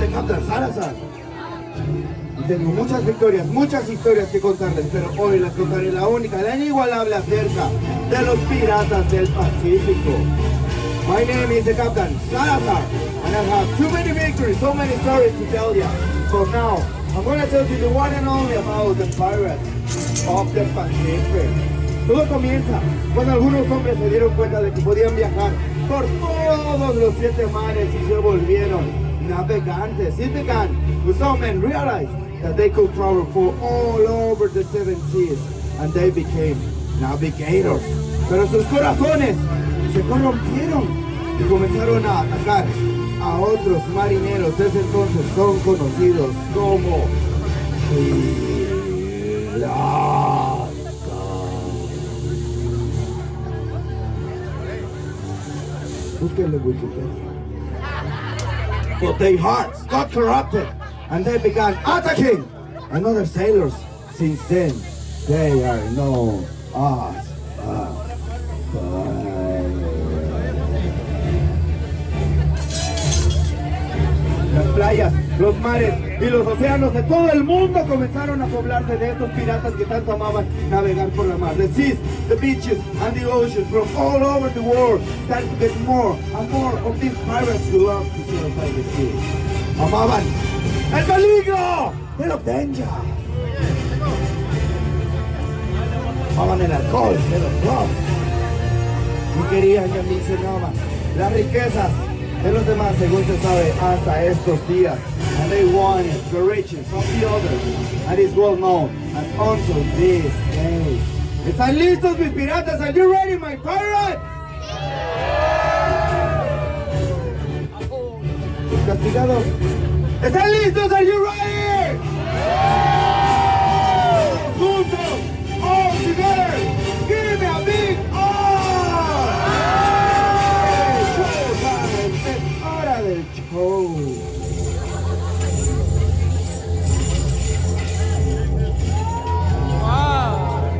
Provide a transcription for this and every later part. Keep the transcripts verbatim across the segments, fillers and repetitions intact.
soy Captain Salazar. Y tengo muchas victorias, muchas historias que contarles, pero hoy les contaré la única, la inigualable acerca de los piratas del Pacífico. My name is the Captain Salazar, and I have too many victories, so many stories to tell you. So now, I'm going to tell you the one and only about the pirates of the Pacific. Todo comienza cuando algunos hombres se dieron cuenta de que podían viajar por todos los siete mares y se volvieron navegantes. It began with some men realized that they could travel for all over the seven seas, and they became navigators. Pero sus corazones se corrompieron y comenzaron a atacar a otros marineros. Desde entonces son conocidos como piratas. Búsquenlo en Wikipedia. But their hearts got corrupted, and they began attacking another sailors. Since then, they are known as uh, las playas, los mares y los océanos de todo el mundo comenzaron a poblarse de estos piratas que tanto amaban navegar por la mar. The seas, the beaches, and the oceans from all over the world started to get more and more of these pirates who loved to sail by the sea. Amaban el peligro, el of danger. Amaban el alcohol, el of love. Y querían y ambicionaban las riquezas de los demás, según se sabe, hasta estos días. And they wanted the riches of the others, and it's well known as until these days. ¿Están listos mis piratas? Are you ready, my pirates? Los castigados, ¿están listos? Are you ready? Juntos, all together, give me a big del show. Wow.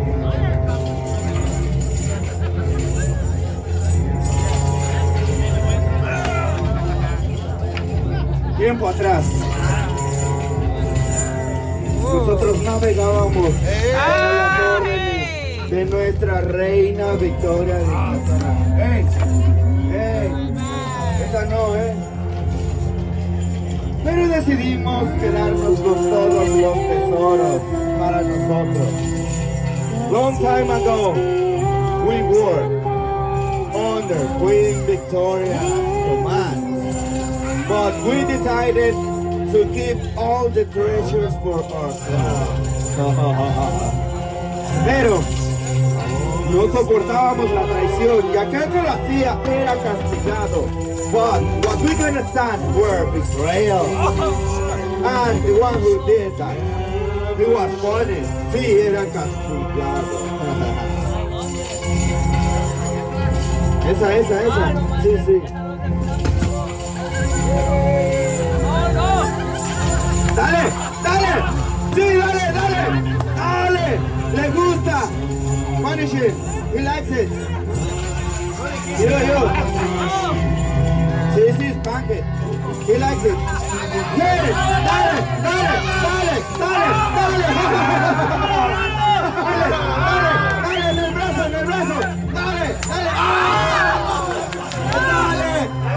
Tiempo atrás, nosotros navegábamos con las órdenes de nuestra reina Victoria de Catalá. ¡Ey! ¡Ey! Esa no, ¿eh? Pero decidimos quedarnos con todos los tesoros para nosotros. Long time ago, we were under Queen Victoria's command, but we decided to keep all the treasures for ourselves. Pero no soportábamos la traición, y aquel que lo hacía era castigado. But what we couldn't stand were betrayal. And the one who did that, he was punished. Sí, era castigado. Esa, esa, esa. Sí, sí. Dale, dale. Sí, dale, dale. Dale. Le gusta. Punish it. He likes it. Yo, yo. This is packet. He likes it. Get it. Dale, dale, dale, dale, dale. Dale, dale, dale, en el brazo, en el brazo. Dale, dale. ¡Ah! Dale.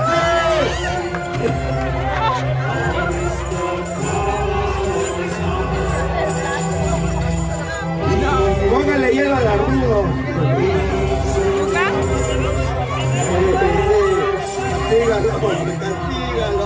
Sí. Póngale hielo al arrudo. Castígalo, castígalo.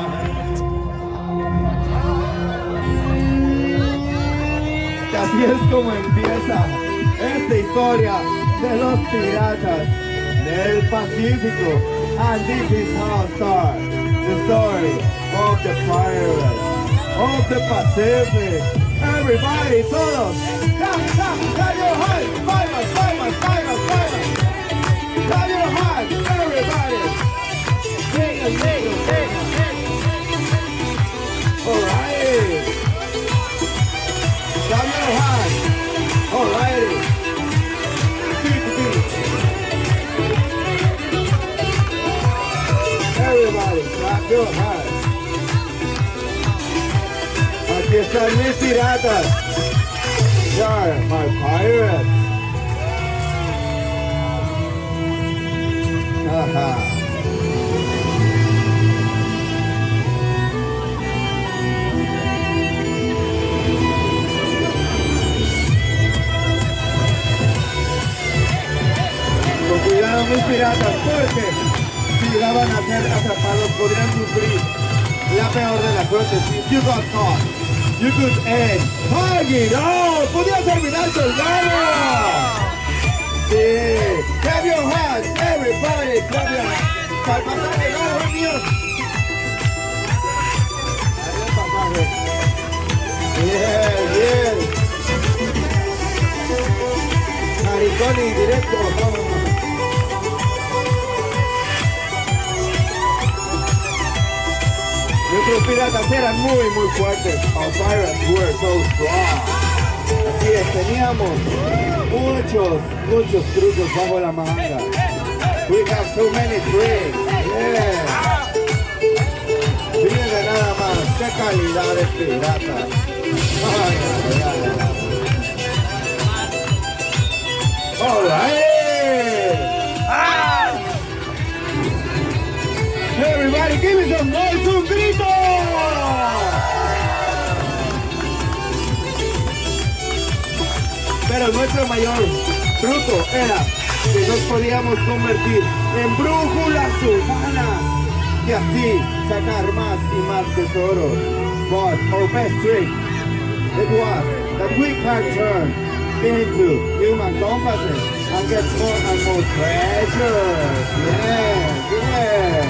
Así es como empieza esta historia de los piratas del Pacífico. And this is how it starts, the story of the pirates of the Pacific. Everybody, todos, clap, clap, clap your hands, palmas, palmas, palmas, palmas. Clap your hands, everybody. Sing and sing, sing, sing. All right. Clap your hands. All right. Everybody, clap your hands. están mis piratas. You're my pirates. Ajá. Con cuidado mis piratas, porque si llegaban a ser atrapados podrían sufrir la peor de las suertes. If you got caught, you could end. ¡Alguien! ¡Oh! ¡Podía terminar colgado! Sí. Clap your hands, everybody. Clap your hands. Para el pasaje, no, míos. Ahí el pasaje. Bien, bien. Maricón y directo. Vamos. Nuestros piratas eran muy, muy fuertes. Our pirates were so strong. Así es, teníamos muchos, muchos trucos bajo la manga. We have so many tricks. Yeah. Miren nada más, qué calidad de pirata. Ay, ay, ay, ay. All right. Ah. Everybody, give me some noise, un grito. Pero nuestro mayor truco era que nos podíamos convertir en brújulas humanas y así sacar más y más tesoros. But our best trick, it was that we can turn into human compasses and get more and more treasures. Yes, yes.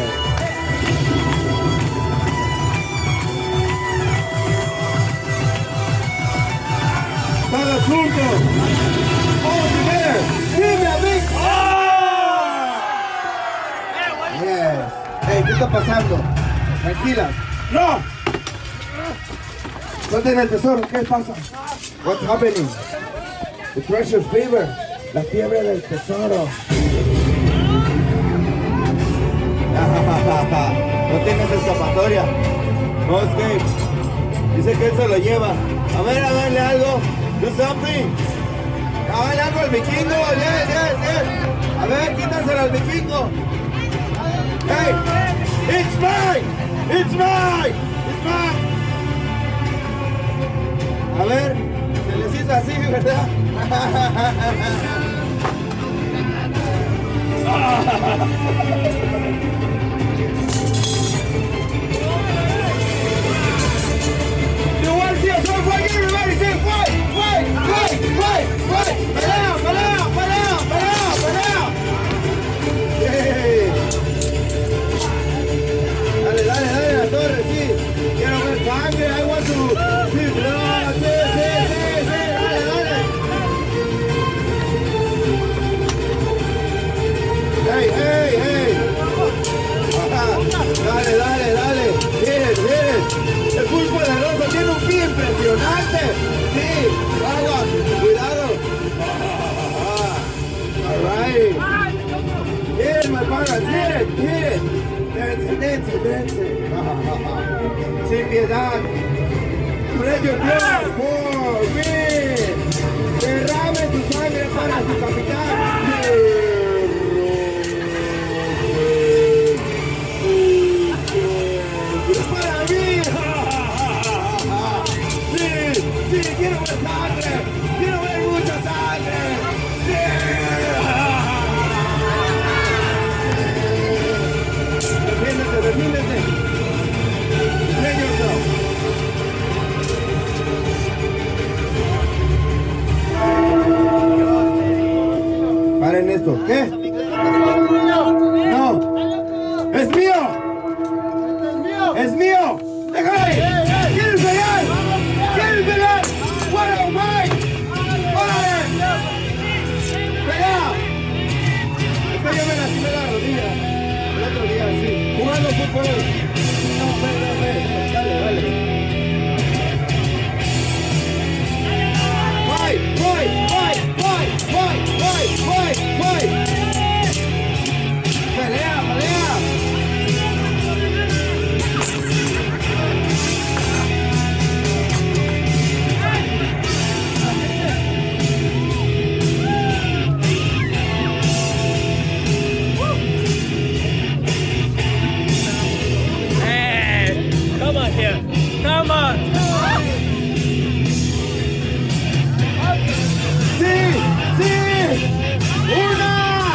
Todos juntos. All together. Give me a big oh! Yes. Hey, ¿qué está pasando? Tranquilas. No. ¿Dónde está el tesoro? ¿Qué pasa? What's happening? The treasure fever. La fiebre del tesoro. No tienes escapatoria. No escape. Dice que él se lo lleva. A ver, háganle algo. Do something. Háganle algo al vikingo. Yes, yes, yes. A ver, quítaselo al vikingo. Hey, it's mine. It's mine. It's mine. A ver, se les hizo así, ¿verdad? You want to see a sword fight? Everybody say fight, fight, fight, fight, fight. Pelea, pelea, pelea, pelea, pelea. Yeah. Dale, dale, dale a la torre, sí. Quiero ver sangre, I want to see blood, sí, sí, sí, sí, dale, dale. Hey, hey, hey. Ajá. Dale, dale, dale. Miren, miren. El pulpo de rosa tiene un pie impresionante. Sí, aguas, cuidado. Ah, all right. Miren, my partner, miren, miren. Dance, dance, dance. Sin piedad. Spread your blood for me. Derrame tu sangre para su capitán. Para mí. Sí, sí, quiero ver sangre. Quiero ver mucha sangre. Sí. Defiéndete, defiéndete. Defend yourself. Paren esto. ¿Qué? No. ¡Es mío! ¡Es mío! ¡Déjalo ahí! ¿Quieres pelear? ¿Quieres pelear? ¡Bueno, Mike! ¡Órale! ¡Pelea! Es que yo me lastimé la rodilla el otro día, sí. Jugando fútbol. No, espera, espera. Dale, dale. ¡Fight! ¡Fight! ¡Fight! ¡Fight! ¡Fight! ¡Fight! ¡Fight! ¡Fight! ¡Pelea! ¡Pelea! Come on. ¡Sí! ¡Sí! ¡Una!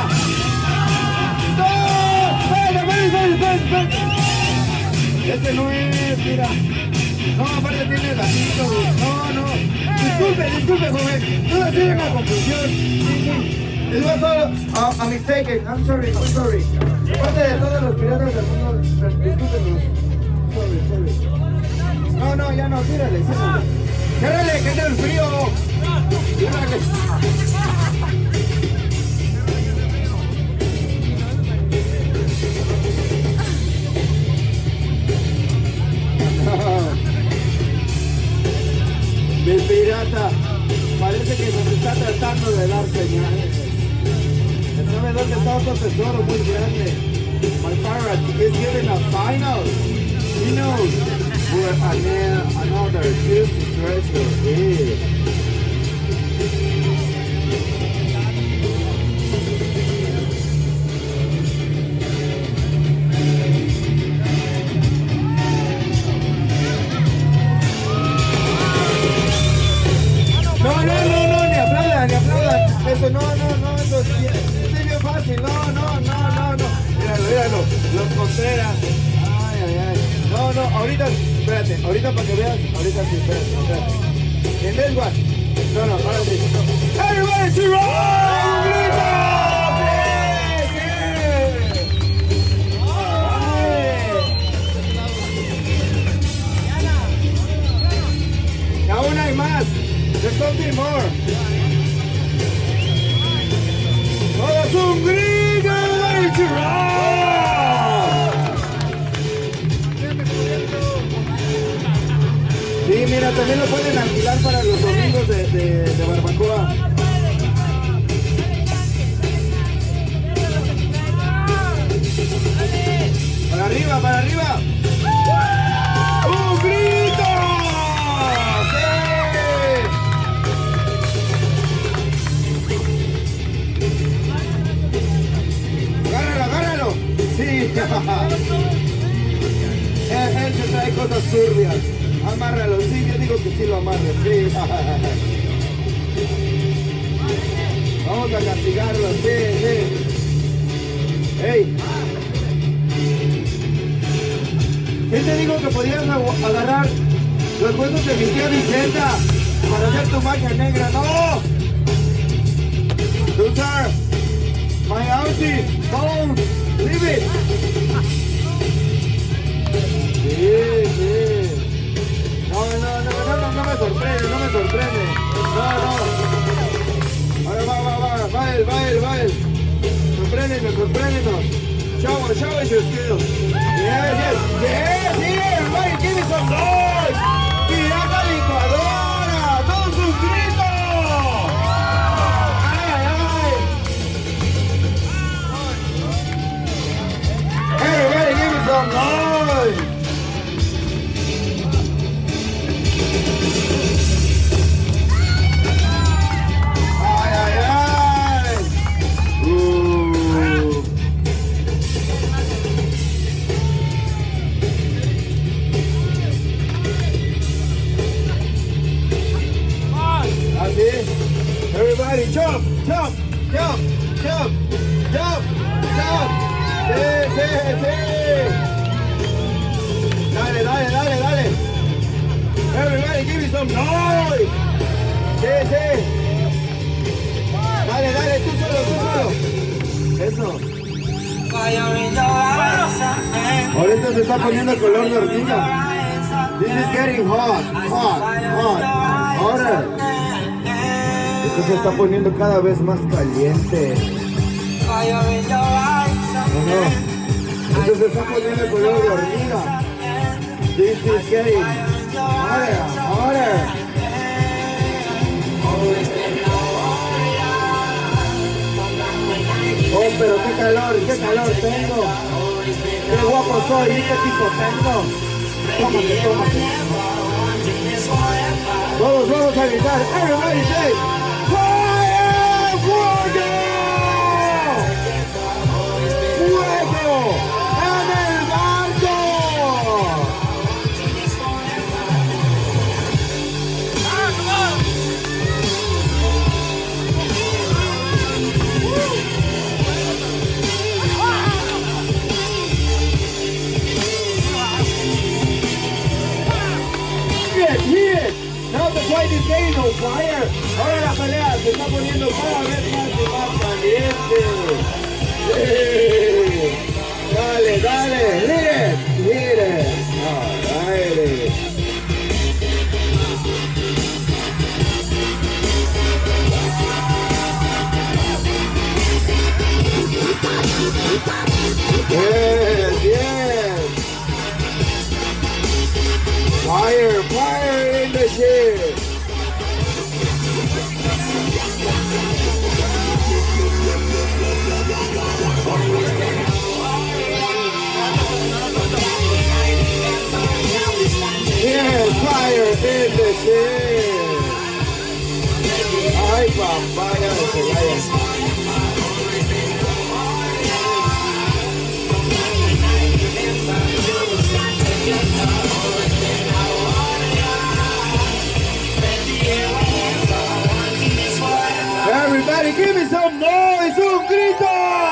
¡Dos! ¡Espera, espera, espera, espera! Este no es, mira. No, aparte tiene gatito. No, no. Disculpe, disculpe, joven. No ha sido una confusión. Sí, sí. It was all a, a mistake. I'm sorry, I'm sorry. Aparte de todos los piratas del mundo, discúlpenos. Sorry, sorry. No, no, ya no, círale, círale. Círale, que es el frío. Círale. Mi pirata parece que nos está tratando de dar señales. ¿Sabe dónde está otro tesoro muy grande? My pirate is giving a final. He knows where another juicy treasure is. No, no, no, no, ni aplaudan, ni aplaudan. Eso, no, no, no, eso es bien, es bien fácil. No, no, no, no, no. Míralo, míralo, los Contreras. Ay, ay, ay. No, no, ahorita, espérate, ahorita para que veas, ahorita sí, espérate, espérate. En this one. No, no, ahora sí. Everybody to roll! ¡Sí! Aún hay más. There's something more. ¡Todos un grito! ¡Everybody to roll! Sí, mira, también lo pueden alquilar para los domingos de, de, de barbacoa. Para arriba, para arriba. ¡Un grito! ¡Sí! ¡Agárralo, agárralo! Sí. él, él se trae cosas turbias. Amárralo, sí, yo digo que sí lo amarre, sí. Vamos a castigarlo, sí, sí. ¡Ey! ¿Quién te dijo que podías agarrar los huesos de mi tía Vicenta para hacer tu magia negra? ¡No! Those are my aunties, bones, leave it. Sí, sí. No, no, no, no, no, no me sorprende, no me sorprende. No, no. Ahora va, va, va, va él, va él, va él. Sorpréndenos, sorpréndenos. Show us, show us your skills. Yes, yes, yes, yes, everybody give me some noise. Pirata licuadora, todos sus gritos. Ay, ay, ay. Everybody give me some noise. Everybody jump, jump, jump, jump, jump, jump. Sí, sí, sí. Dale, dale, dale, dale. Everybody give me some noise. Sí, sí. Dale, dale, tú solo, tú solo. Eso. Ahorita se está poniendo el color de hormiga. This is getting hot, hot, hot. Ahora. Esto se está poniendo cada vez más caliente. No, no. Esto se está poniendo el color de hormiga. This is getting hotter, hotter. Oh, pero qué calor, qué calor tengo. Qué guapo soy, y qué tipo tengo. Tómate, tómate. Todos vamos a gritar. Everybody say, ¡Fire! ¡Fuego! ¡Fuego! ¡En el barco! ladies getting on fire. Ahora la pelea se está poniendo cada vez más y más caliente. Sí. Dale, dale, mire, mire. Alright. Yes, yes. Fire, fire in the ship. Yes, fire in the ship. Ay, papaya de Celaya. Everybody give me some noise, un grito.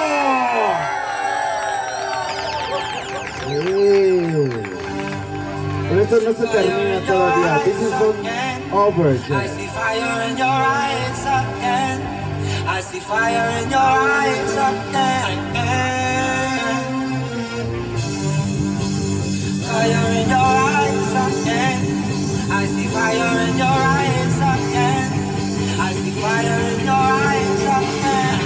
Sí. Pero esto no se termina todavía. This is over. I see fire in your eyes again. I see fire in your eyes again. Fire in your eyes again. I see fire in your eyes again. I see fire in your eyes again.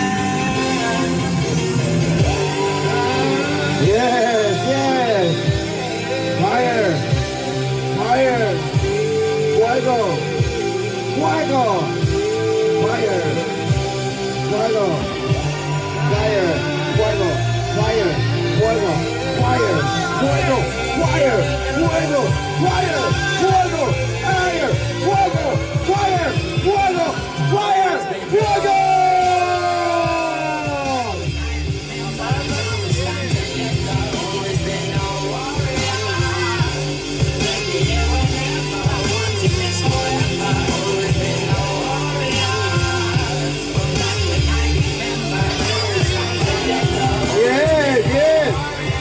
Yes, yes. Fire. Fire. Fuego. Fuego. Fire. Fuego. Fire. Fuego. Fire. Fuego. Fire. Fuego. Fire. Fuego. Fire. Fuego. Fire. Fuego. Fire. Fuego. Fire. Fuego. Yes, yes.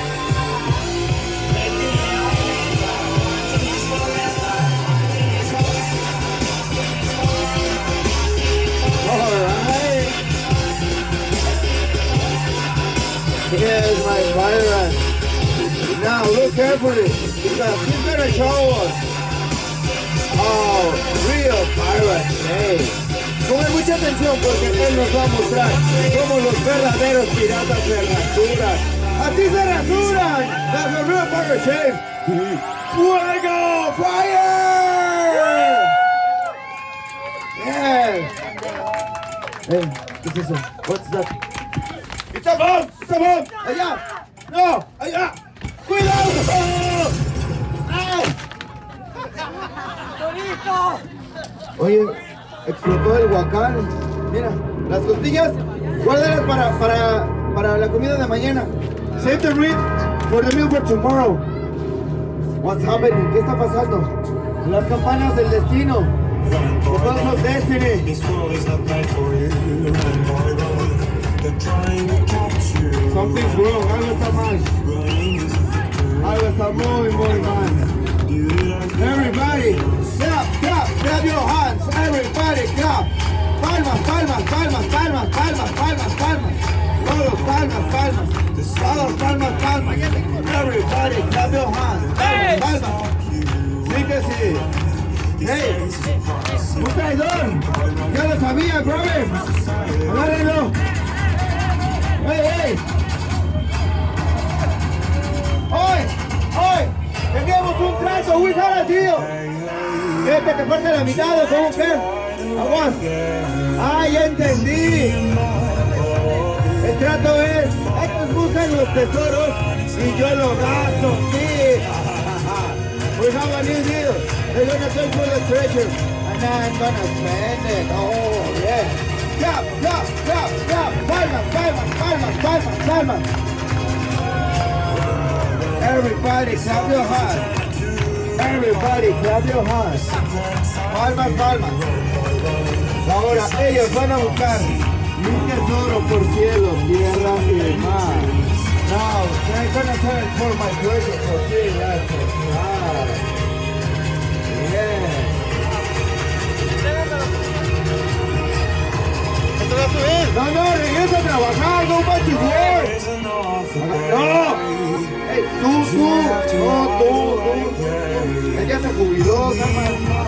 Here's my pirate. Now look carefully, because he's gonna show us how real pirates say. Pongan mucha atención porque él nos va a mostrar cómo los verdaderos piratas se rasuran. ¡Así se rasuran! That's a real pirate shave. ¡Fuego! ¡Fire! Yes! Hey, ¿qué es eso? What's that? ¡It's a bomb! ¡It's a bomb! ¡Allá! ¡No! ¡Allá! ¡Cuidado! ¡Ay! Oye, explotó el huacán. Mira, las costillas, guárdalas para, para, para la comida de mañana. Save the rib for the meal for tomorrow. What's happening? ¿Qué está pasando? Las campanas del destino. The bells of destiny. Something's wrong, algo está mal. Algo está muy, muy mal. Everybody, clap, clap, clap your hands. Everybody, clap. Palmas, palmas, palmas, palmas, palmas, palmas, palmas. Todos, palmas, palmas. Todos, palmas, palmas. Everybody, clap your hands. Palmas, palmas. Sí que sí. Hey, un traidor. Ya lo sabía, brother. Agárrenlo. Hey, hey. Hoy, hoy, tenemos un trato, we got a deal. ¿Qué, que te parte la mitad o cómo que? Aguas. Ah, ya entendí. El trato es, estos buscan los tesoros y yo los gasto, sí. We have a new deal. They're gonna search for the treasure and I'm gonna spend it. Oh, yeah. Clap, clap, clap, clap. Palmas, palmas, palmas, palmas, palmas. Everybody clap your hands. Everybody clap your hands. Palmas, palmas. Ahora ellos van a buscar un tesoro por cielo, tierra y mar. Now they're gonna search for my treasure for sea, that's it. Ah. Yeah. gotta go back to work. No. Hey, tú, tú. No, tú, tú. Ella se jubiló, calma.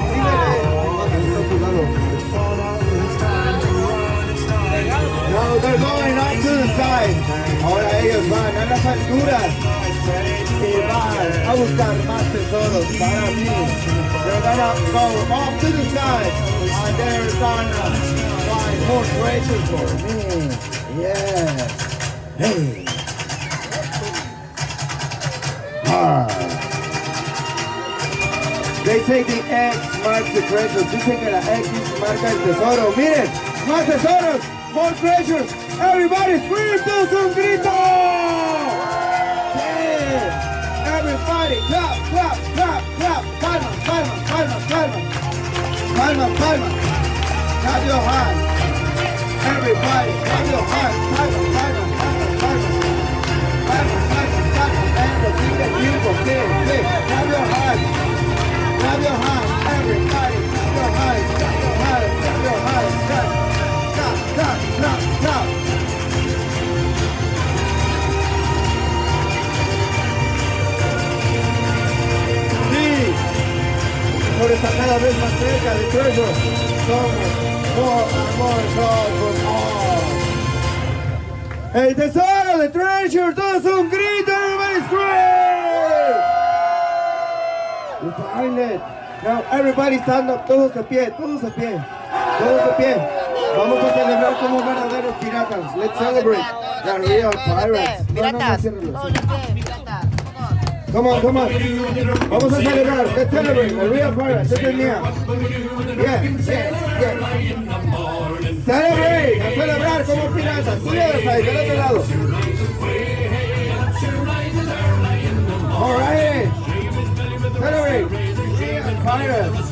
Now they're going up to the side. Ahora ellos van a las alturas y van a buscar más tesoros para mí. They're gonna go up to the side and they're gonna find more treasures for me. Yeah. Hey. Ah. They say the X marks the treasures. Dicen que la X marca el tesoro. Miren, más tesoros. More treasures! Everybody scream, todos un grito! Yeah. Everybody clap, clap, clap, clap! Palmas, palmas, palmas, palmas! Palmas, palmas! Clap your hands! Everybody, clap your hands! Palmas, palmas, palmas, palmas! Palmas, palmas, palmas! And the finger people, sí, sí! Clap your hands! Clap your hands! Everybody, clap your hands! Clap your hands! Clap your hands! Clap! Clap, clap, clap. Sí, por está cada vez más cerca de treasure. Somos more and more God for all. El tesoro de treasure, todos un grito, everybody scream! We find it. Now everybody stand up, todos de pie, todos de pie, todos de pie. Vamos a celebrar como verdaderos piratas. Let's celebrate the real pirates. No, no, no, ciérralo. Come on, come on. Vamos a celebrar. Let's celebrate the real pirates. Esta es mía. Yeah, yeah, yeah. Celebrate. A celebrar como piratas. Síguenos ahí, del otro lado. All right. Celebrate. Real pirates.